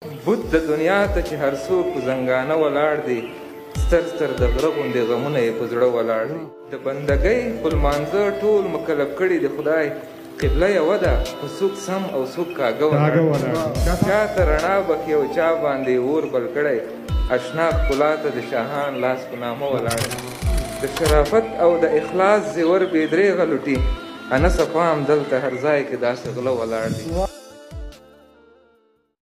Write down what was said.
بوت د دنیا ته چې هر څوک په زنګانه ولاړ دی، ستر ستر د غره غوندې غمونه یې په زړه ولاړ دی. د بندګۍ په لمانځه ټول مکلف کړي د خدای، قبله یوه ده خو څوک سم او څوک کاږه ولاړ دی. چا ته رڼا بخي او چا باندې اور بل کړی، اشنا ښکلا ته د شاهان لاس په نامه ولاړ دی. د شرافت او د اخلاص زیور بې درېغه لوټي، انه صفا هم دلته هر ځای کې داسې غله ولاړ دی.